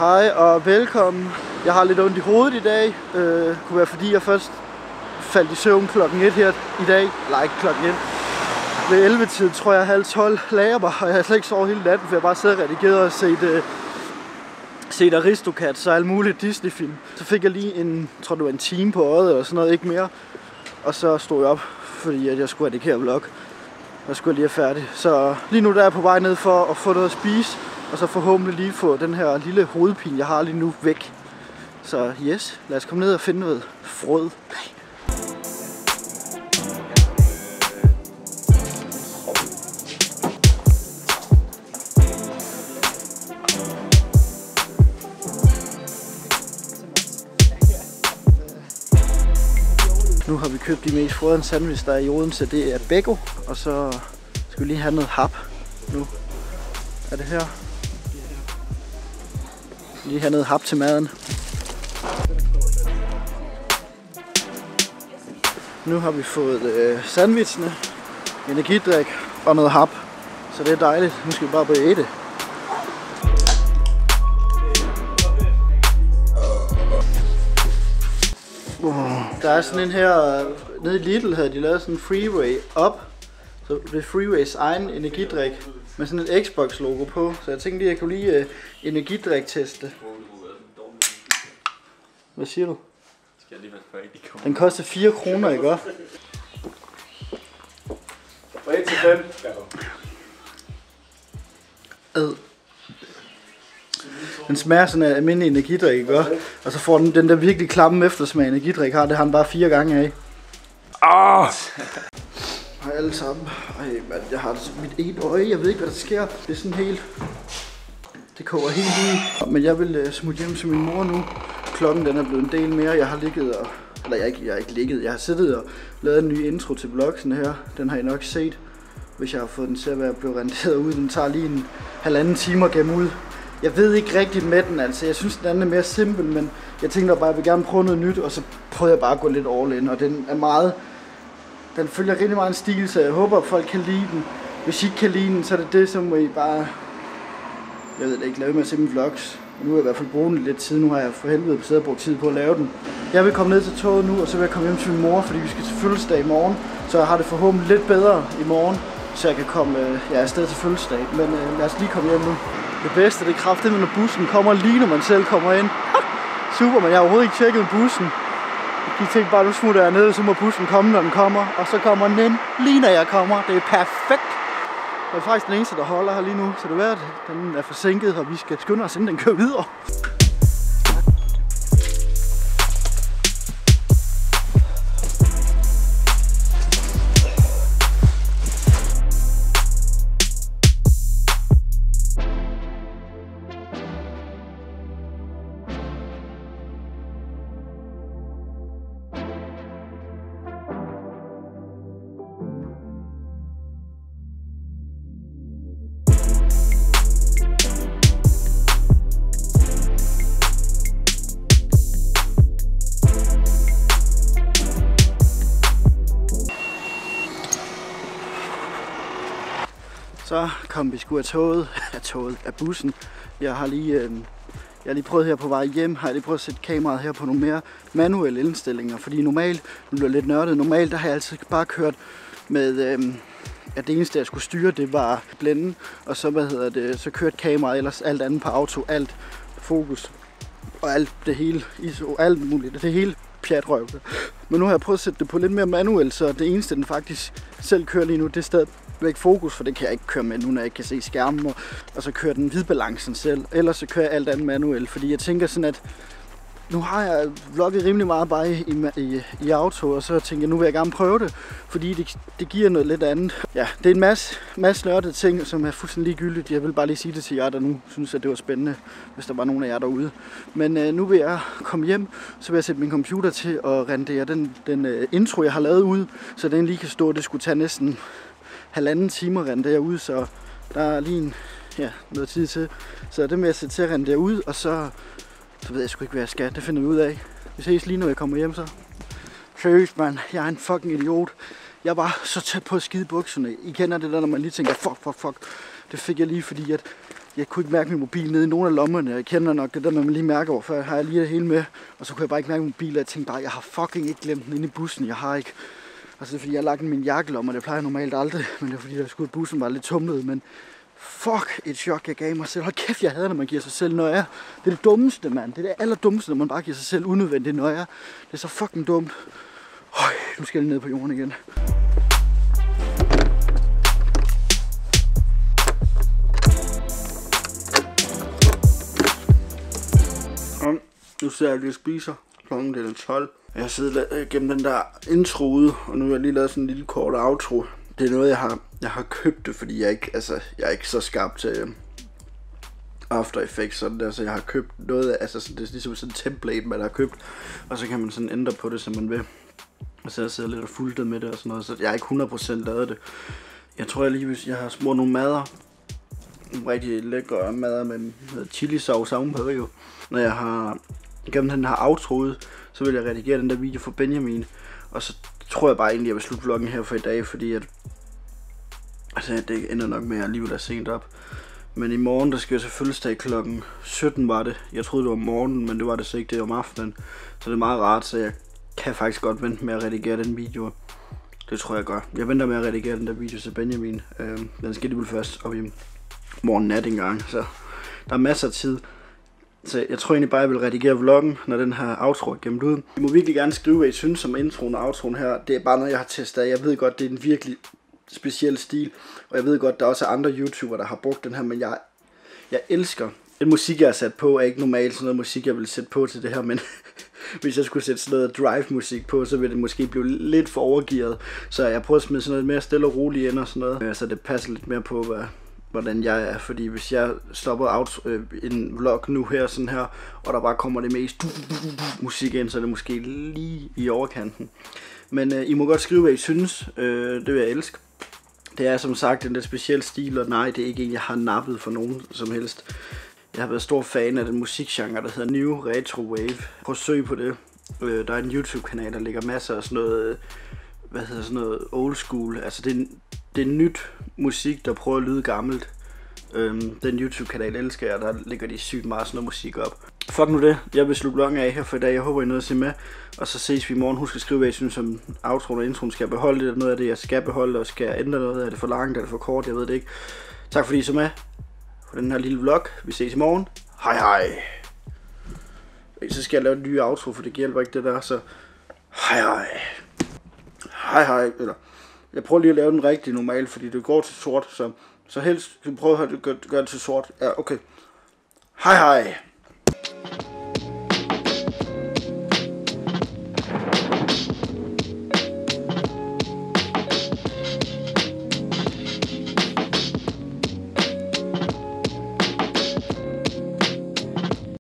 Hej og velkommen. Jeg har lidt ondt i hovedet i dag. Kunne være fordi jeg først faldt i søvn klokken 1 her i dag. Eller ikke klokken 1. Ved 11-tid tror jeg 11:30 lagde mig, og jeg har slet ikke sovet hele natten, for jeg bare sad og redigeret og set Aristocats så alle mulige Disney-film. Så fik jeg lige tror det var en time på øjet eller sådan noget, ikke mere. Og så stod jeg op, fordi jeg skulle redigere vlog. Jeg skulle lige være færdig. Så lige nu der er jeg på vej ned for at få noget at spise, og så forhåbentlig lige få den her lille hovedpine, jeg har lige nu, væk. Så yes, lad os komme ned og finde noget frød. Nu har vi købt de mest frødende sandwich, der er i Odense. Det er Beggo, og så skal vi lige have noget hap nu. Er det her? Lige have noget hap til maden. Nu har vi fået sandwichene, energidrik og noget hap. Så det er dejligt. Nu skal vi bare æde. Der er sådan en her, nede i Lidl havde de lavet sådan en Freeway op. Så det er Freeways egen energidrik med sådan et Xbox logo på. Så jeg tænkte lige, at jeg kunne lige energidrik teste. Hvad siger du? Den koster 4 kroner, ikke også? Fra 1 til 5. Den smager sådan af almindelig energidrik, ikke også? Og så får den der virkelig klamme eftersmag energidrik har. Det har den bare 4 gange af. Hej alle sammen. Ej, man, jeg har mit ene øje. Jeg ved ikke, hvad der sker. Det er sådan helt... Det koger helt ud. Men jeg vil smutte hjem til min mor nu. Klokken den er blevet en del mere. Jeg har ligget og... Eller jeg har ikke ligget. Jeg har siddet og lavet en ny intro til vloggen her. Den har I nok set. Hvis jeg har fået den til at være blevet renderet ud. Den tager lige en 1,5 time at gemme ud. Jeg ved ikke rigtigt med den, altså. Jeg synes, den anden er mere simpel, men jeg tænkte bare, at jeg vil gerne prøve noget nyt, og så prøvede jeg bare at gå lidt all in, og den er meget... Den følger rigtig meget en stil, så jeg håber, at folk kan lide den. Hvis I ikke kan lide den, så er det så må I bare... Jeg ved det ikke, lave med at se mine vlogs. Nu har jeg i hvert fald brugt lidt tid, nu har jeg for helvede siddet og brugt tid på at lave den. Jeg vil komme ned til toget nu, og så vil jeg komme hjem til min mor, fordi vi skal til fødselsdag i morgen. Så jeg har det forhåbentlig lidt bedre i morgen, så jeg kan komme afsted til fødselsdag. Men lad os lige komme hjem nu. Det bedste, det er kraftigt, når bussen kommer lige, når man selv kommer ind. Super, men jeg har overhovedet ikke tjekket bussen. De tænkte bare, nu smutter jeg ned, så må bussen komme, når den kommer. Og så kommer den ind, lige når jeg kommer. Det er perfekt. Det er faktisk den eneste, der holder her lige nu. Så det er, at den er forsinket, og vi skal skynde os, inden den kører videre. Så kom vi sgu af bussen. Jeg har lige prøvet her på vej hjem, har jeg lige prøvet at sætte kameraet her på nogle mere manuelle indstillinger. Fordi normalt, nu bliver lidt nørdet, normalt der har jeg altid bare kørt med, at det eneste jeg skulle styre, det var blenden. Og så, så kørte kameraet, ellers alt andet på auto, alt fokus og alt det hele, ISO, alt muligt, det hele pjatrøv. Men nu har jeg prøvet at sætte det på lidt mere manuelt, så det eneste den faktisk selv kører lige nu, det er stadigvæk fokus, for det kan jeg ikke køre med nu, når jeg ikke kan se skærmen, og så kører den hvidbalancen selv. Ellers så kører jeg alt andet manuelt, fordi jeg tænker sådan, at nu har jeg vlogget rimelig meget bare i auto, og så tænker jeg, nu vil jeg gerne prøve det, fordi det giver noget lidt andet. Ja, det er en masse nørdede ting, som er fuldstændig ligegyldigt. Jeg vil bare lige sige det til jer, der nu synes, at det var spændende, hvis der var nogen af jer derude. Men nu vil jeg komme hjem, så vil jeg sætte min computer til at rendere den intro, jeg har lavet ud, så den lige kan stå. Det skulle tage næsten 1,5 time at rendere ud, så der er lige noget tid til. Så det med at sætte til at rendere ud, og så ved jeg sgu ikke, hvad jeg skal. Det finder vi ud af. Vi ses lige, når jeg kommer hjem så. Seriøst, mand. Jeg er en fucking idiot. Jeg var så tæt på at skide bukserne. I kender det der, når man lige tænker, fuck. Det fik jeg lige, fordi at Jeg kunne ikke mærke min mobil nede i nogle af lommerne. Jeg kender nok det der, man lige mærker, hvorfor har jeg lige det hele med. Og så kunne jeg bare ikke mærke min mobil, og jeg tænkte bare, jeg har fucking ikke glemt den inde i bussen. Jeg har ikke. Altså det er fordi, jeg har lagt den i min jakkelomme, og det plejer jeg normalt aldrig. Men det er fordi, der skulle bussen var lidt tumlet. Men fuck et chok, jeg gav mig selv. Hold kæft, jeg hader, når man giver sig selv nøjer. Det er det dummeste, mand. Det er det allerdummeste, når man bare giver sig selv unødvendigt nøjer. Det er så fucking dumt. Nu skal jeg ned på jorden igen. Nu sidder jeg lige og spiser. Klokken er 12. Jeg har siddet gennem den der intro ude, og nu har jeg lige lavet sådan en lille kort outro. Det er noget, jeg har købt det, fordi jeg er ikke så skarp til After Effects sådan der, så jeg har købt noget, altså det er ligesom sådan en template, man har købt, og så kan man sådan ændre på det, som man vil. Og så har jeg siddet lidt og fulgtet med det og sådan noget, så jeg har ikke 100% lavet det. Jeg tror hvis jeg har smurt nogle madder, nogle rigtig lækre madder med chili sauce ovenpå jo. Når jeg har gennem den her outro ud, så vil jeg redigere den der video for Benjamin. Og så tror jeg bare egentlig, at jeg vil slutte vloggen her for i dag, fordi at det ender nok med, at jeg alligevel er sent op. Men i morgen, der skal jeg selvfølgelig stå klokken 17 var det. Jeg troede det var om morgenen, men det var det så ikke, det var om aftenen. Så det er meget rart, så jeg kan faktisk godt vente med at redigere den video. Det tror jeg godt. Jeg venter med at redigere den der video til Benjamin. Den skal vel først op i morgen nat engang, så der er masser af tid. Så jeg tror egentlig bare, jeg vil redigere vloggen, når den her outro er gemt ud. I må virkelig gerne skrive, hvad I synes om introen og outroen her. Det er bare noget, jeg har testet. Jeg ved godt, det er en virkelig speciel stil. Og jeg ved godt, der også er andre YouTubere, der har brugt den her. Men jeg elsker den musik, jeg har sat på. Er ikke normalt sådan noget musik, jeg vil sætte på til det her. Men hvis jeg skulle sætte sådan noget drive-musik på, så ville det måske blive lidt for overgearet. Så jeg prøver at smide sådan noget mere stille og roligt ind og sådan noget. Så det passer lidt mere på, hvordan jeg er, fordi hvis jeg stopper en vlog nu her, sådan her, og der bare kommer det mest musik ind, så er det måske lige i overkanten. Men I må godt skrive, hvad I synes, det vil jeg elske. Det er som sagt en lidt speciel stil, og nej, det er ikke en, jeg har nappet for nogen som helst. Jeg har været stor fan af den musikgenre, der hedder New Retro Wave. Prøv at søge på det. Der er en YouTube-kanal, der ligger masser af sådan noget, old school. Altså det er nyt musik, der prøver at lyde gammelt. Den YouTube-kanal elsker jeg, der ligger de sygt meget sådan noget musik op. Fuck nu det, jeg vil slutte vloggen af her for i dag. Jeg håber I nåede at se med, og så ses vi i morgen. Husk at skrive, hvad I synes om outroen og introen. Skal jeg beholde det, noget af det jeg skal beholde, og skal jeg ændre noget? Er det for langt, er det for kort? Jeg ved det ikke. Tak fordi I så med på den her lille vlog. Vi ses i morgen. Hej hej. Så skal jeg lave en ny outro, for det hjælper ikke det der, så hej hej. Hej hej, eller jeg prøver lige at lave den rigtig normalt, fordi det går til sort, så helst prøve at gøre det til sort. Ja, okay. Hej hej.